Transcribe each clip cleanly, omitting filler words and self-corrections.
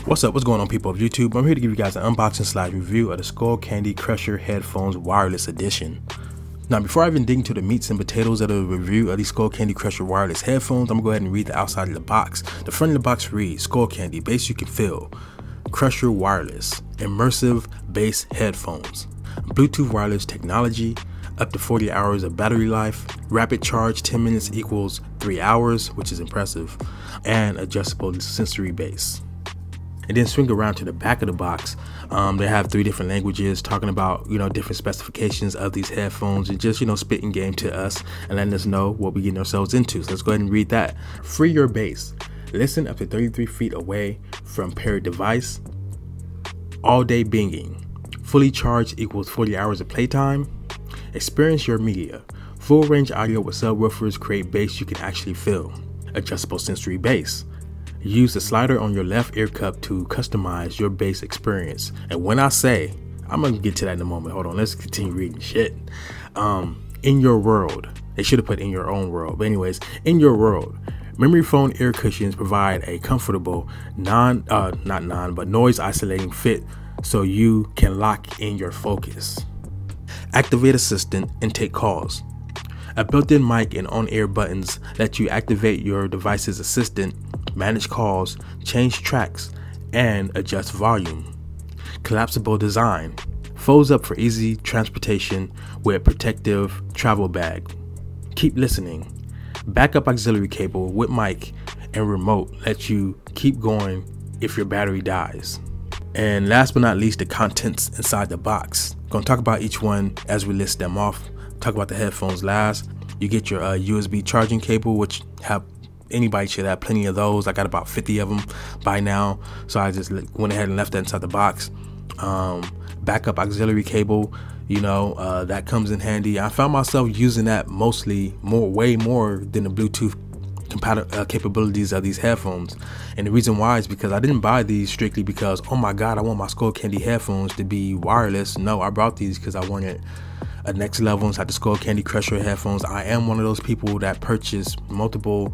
What's up, what's going on, people of YouTube? I'm here to give you guys an unboxing / review of the Skullcandy Crusher Headphones Wireless Edition. Now, before I even dig into the meats and potatoes of the review of these Skullcandy Crusher Wireless Headphones, I'm gonna go ahead and read the outside of the box. The front of the box reads, Skullcandy, bass you can feel. Crusher Wireless, immersive bass headphones. Bluetooth wireless technology, up to 40 hours of battery life, rapid charge 10 minutes equals 3 hours, which is impressive, and adjustable sensory bass. And then swing around to the back of the box. They have 3 different languages talking about, different specifications of these headphones and just, spitting game to us and letting us know what we're getting ourselves into. So let's go ahead and read that. Free your bass. Listen up to 33 feet away from paired device. All day binging. Fully charged equals 40 hours of playtime. Experience your media. Full range audio with subwoofers create bass you can actually feel. Adjustable sensory bass. Use the slider on your left ear cup to customize your bass experience. And when I say, I'm gonna get to that in a moment. Hold on, let's continue reading shit. In your world, they should have put in your own world. But anyways, in your world, memory foam ear cushions provide a comfortable, noise isolating fit so you can lock in your focus. Activate assistant and take calls. A built-in mic and on-air buttons let you activate your device's assistant, manage calls, change tracks, and adjust volume. Collapsible design. Folds up for easy transportation with protective travel bag. Keep listening. Backup auxiliary cable with mic and remote lets you keep going if your battery dies. And last but not least, the contents inside the box. Gonna talk about each one as we list them off. Talk about the headphones last. You get your USB charging cable, which anybody should have plenty of those. I got about 50 of them by now, so I just went ahead and left that inside the box. Backup auxiliary cable, that comes in handy. I found myself using that way more than the Bluetooth capabilities of these headphones. And the reason why is because I didn't buy these strictly because, oh my god, I want my Skullcandy headphones to be wireless. No, I brought these because I wanted a next level inside the Skullcandy Crusher headphones. I am one of those people that purchase multiple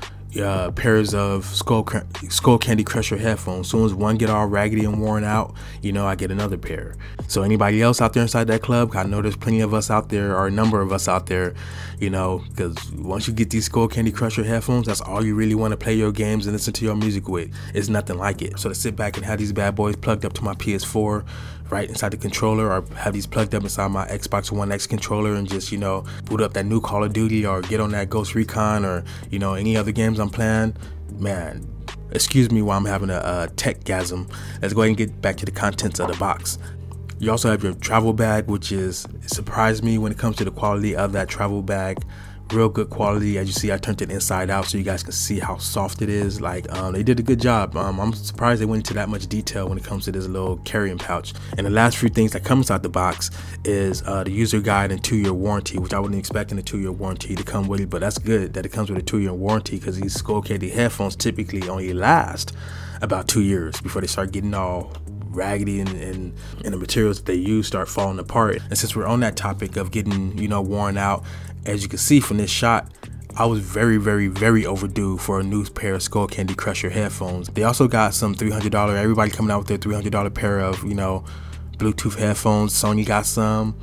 pairs of Skullcandy Crusher headphones. As soon as one get all raggedy and worn out, I get another pair. So anybody else out there inside that club, I know there's plenty of us out there, or a number of us out there, because once you get these Skullcandy Crusher headphones, that's all you really want to play your games and listen to your music with. It's nothing like it. So to sit back and have these bad boys plugged up to my PS4 right inside the controller, or have these plugged up inside my Xbox One X controller and just, boot up that new Call of Duty or get on that Ghost Recon or, any other games I'm playing, man, excuse me while I'm having a tech-gasm. Let's go ahead and get back to the contents of the box. You also have your travel bag, which surprised me when it comes to the quality of that travel bag. Real good quality. As you see, I turned it inside out so you guys can see how soft it is. They did a good job. I'm surprised they went into that much detail when it comes to this little carrying pouch. And the last few things that come inside the box is the user guide and 2-year warranty, which I wasn't expecting a 2-year warranty to come with it, but that's good that it comes with a 2-year warranty because these Skullcandy headphones typically only last about 2 years before they start getting all raggedy and the materials that they use start falling apart. And since we're on that topic of getting worn out, as you can see from this shot, I was very, very, very overdue for a new pair of Skullcandy Crusher headphones. They also got some $300, everybody coming out with their $300 pair of Bluetooth headphones. Sony got some,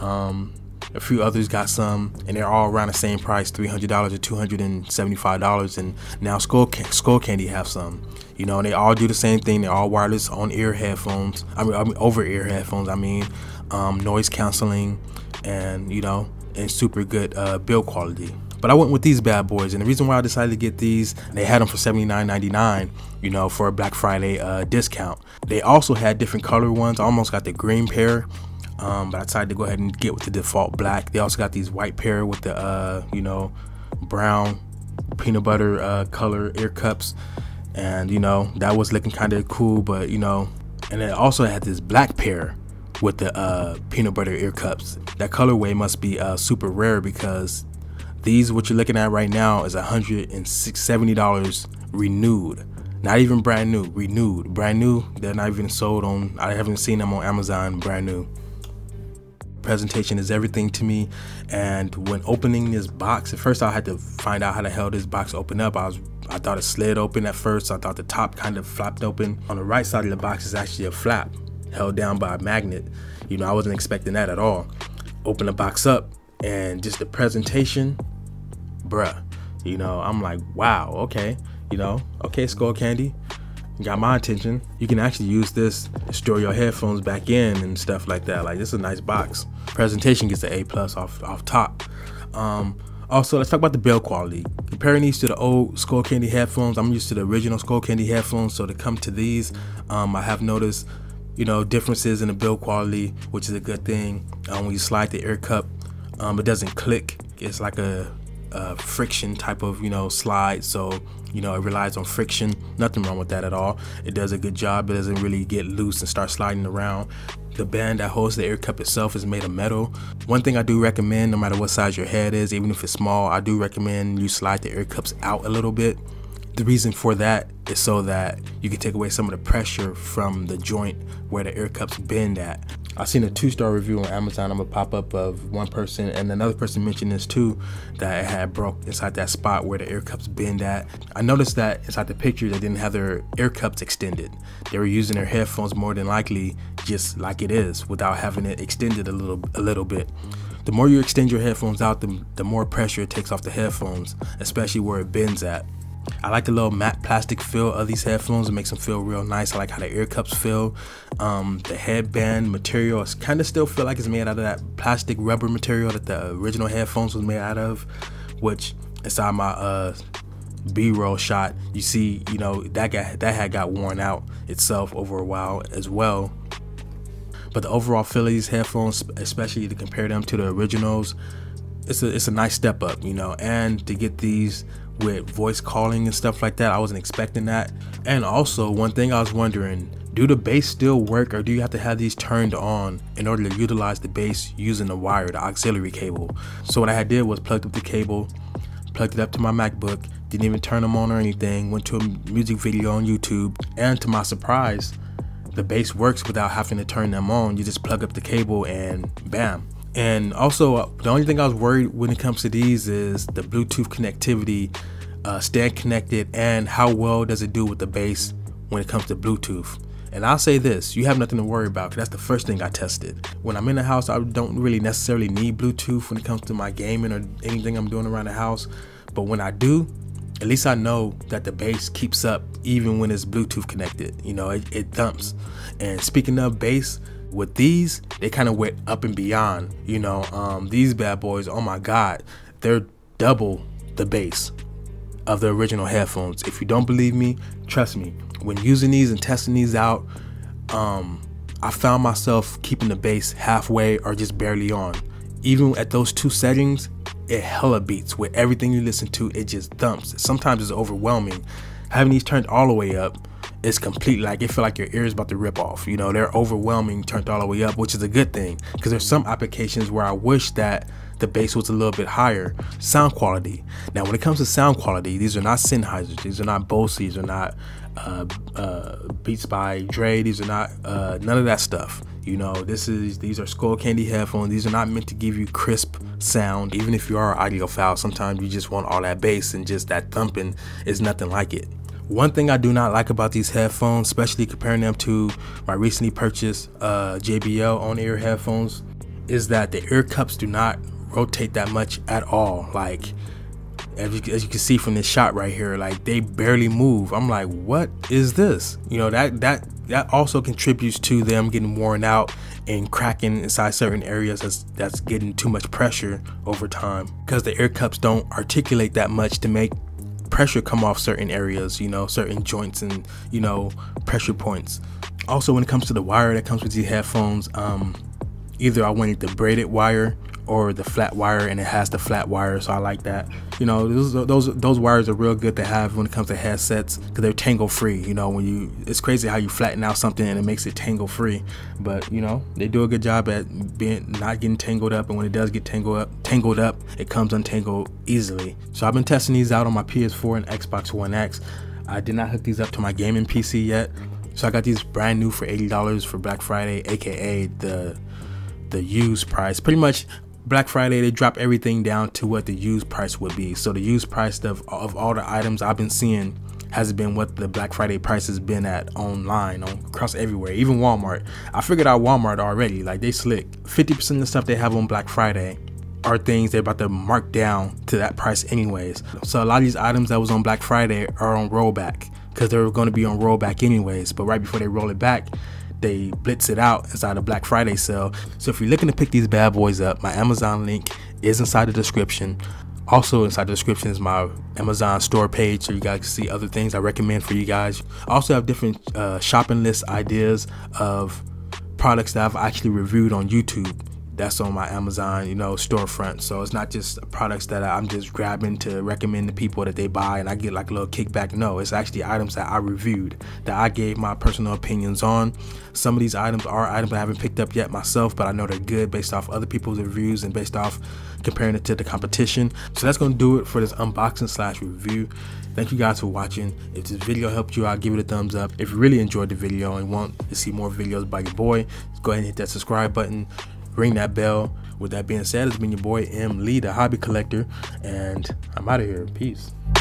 a few others got some, and they're all around the same price, $300 or $275. And now Skullcandy have some, and they all do the same thing. They're all wireless on-ear headphones. I mean over-ear headphones. Noise canceling, and and super good build quality. But I went with these bad boys, and the reason why I decided to get these, they had them for $79.99, for a Black Friday discount. They also had different color ones. I almost got the green pair, but I decided to go ahead and get with the default black. They also got these white pair with the brown peanut butter color ear cups, and that was looking kind of cool. But and it also had this black pair with the peanut butter ear cups. That colorway must be super rare because these, what you're looking at right now, is $170 renewed. Not even brand new, renewed. Brand new, they're not even sold on, I haven't seen them on Amazon brand new. Presentation is everything to me, and when opening this box, at first I had to find out how the hell this box opened up. I was I thought it slid open at first. I thought the top kind of flapped open. On the right side of the box is actually a flap held down by a magnet. You know, I wasn't expecting that at all. Open the box up and just the presentation, bruh. You know, I'm like, wow, okay. You know, okay, Skullcandy, got my attention. You can actually use this to store your headphones back in and stuff like that. Like, this is a nice box. Presentation gets an A+ off top. Also, let's talk about the build quality. Comparing these to the old Skullcandy headphones, I'm used to the original Skullcandy headphones, so to come to these, I have noticed, you know, differences in the build quality, which is a good thing. When you slide the ear cup, it doesn't click. It's like a friction type of, you know, slide, so you know, it relies on friction. Nothing wrong with that at all. It does a good job. It doesn't really get loose and start sliding around. The band that holds the ear cup itself is made of metal. One thing I do recommend, no matter what size your head is, even if it's small, I do recommend you slide the ear cups out a little bit. The reason for that is so that you can take away some of the pressure from the joint where the ear cups bend at. I've seen a 2-star review on Amazon. I'm a pop-up of one person, and another person mentioned this too, that it had broke inside that spot where the ear cups bend at. I noticed that inside the picture they didn't have their ear cups extended. They were using their headphones more than likely just like it is, without having it extended a little bit. The more you extend your headphones out, the more pressure it takes off the headphones, especially where it bends at. I like the little matte plastic feel of these headphones. It makes them feel real nice. I like how the ear cups feel. The headband material is kind of still feel like it's made out of that plastic rubber material that the original headphones was made out of, which inside my B-roll shot, you see, you know, that had got worn out itself over a while as well. But the overall feel of these headphones, especially to compare them to the originals, it's a nice step up, you know. And to get these with voice calling and stuff like that, I wasn't expecting that. And also, one thing I was wondering, do the bass still work, or do you have to have these turned on in order to utilize the bass using the wire, the auxiliary cable? So what I did was plugged up the cable, plugged it up to my MacBook, didn't even turn them on or anything, went to a music video on YouTube, and to my surprise, the bass works without having to turn them on. You just plug up the cable and bam. And also, the only thing I was worried when it comes to these is the Bluetooth connectivity, staying connected, and how well does it do with the bass when it comes to Bluetooth. And I'll say this, you have nothing to worry about, because that's the first thing I tested. When I'm in the house, I don't really necessarily need Bluetooth when it comes to my gaming or anything I'm doing around the house. But when I do, at least I know that the bass keeps up even when it's Bluetooth connected. You know, it thumps. And speaking of bass, with these, they kind of went up and beyond, you know. These bad boys, oh my God, they're double the bass of the original headphones. If you don't believe me, trust me, when using these and testing these out, I found myself keeping the bass halfway or just barely on. Even at those two settings, it hella beats. With everything you listen to, it just thumps. Sometimes it's overwhelming. Having these turned all the way up, it's complete, like it feel like your ear is about to rip off. You know, they're overwhelming, turned all the way up, which is a good thing, because there's some applications where I wish that the bass was a little bit higher. Sound quality. Now, when it comes to sound quality, these are not Sennheisers, these are not Bose, these are not Beats by Dre, these are not none of that stuff. You know, these are Skullcandy headphones. These are not meant to give you crisp sound. Even if you are an audiophile, sometimes you just want all that bass, and just that thumping is nothing like it. One thing I do not like about these headphones, especially comparing them to my recently purchased JBL on-ear headphones, is that the ear cups do not rotate that much at all. Like, as you can see from this shot right here, like they barely move. I'm like, what is this? You know, that also contributes to them getting worn out and cracking inside certain areas that's getting too much pressure over time, because the ear cups don't articulate that much to make pressure come off certain areas, you know, certain joints and, you know, pressure points. Also, when it comes to the wire that comes with these headphones, either I wanted the braided wire or the flat wire, and it has the flat wire, so I like that. You know, those wires are real good to have when it comes to headsets, because they're tangle free. You know, it's crazy how you flatten out something and it makes it tangle free, but you know, they do a good job at not getting tangled up, and when it does get tangled up, it comes untangled easily. So I've been testing these out on my PS4 and Xbox One X. I did not hook these up to my gaming PC yet, so I got these brand new for $80 for Black Friday, aka the used price. Pretty much Black Friday, they drop everything down to what the used price would be. So the used price of all the items I've been seeing has been what the Black Friday price has been at online, across everywhere, even Walmart. I figured out Walmart already, like they slick. 50% of the stuff they have on Black Friday are things they're about to mark down to that price anyways. So a lot of these items that was on Black Friday are on rollback because they were going to be on rollback anyways. But right before they roll it back, they blitz it out inside a Black Friday sale. So if you're looking to pick these bad boys up, my Amazon link is inside the description. Also inside the description is my Amazon store page, so you guys can see other things I recommend for you guys. I also have different shopping list ideas of products that I've actually reviewed on YouTube. That's on my Amazon, storefront. So it's not just products that I'm just grabbing to recommend to people that they buy and I get like a little kickback. No, it's actually items that I reviewed, that I gave my personal opinions on. Some of these items are items I haven't picked up yet myself, but I know they're good based off other people's reviews and based off comparing it to the competition. So that's gonna do it for this unboxing / review. Thank you guys for watching. If this video helped you out, give it a thumbs up. If you really enjoyed the video and want to see more videos by your boy, go ahead and hit that subscribe button. Ring that bell. With that being said, it's been your boy M Lee, the hobby collector, and I'm out of here. Peace.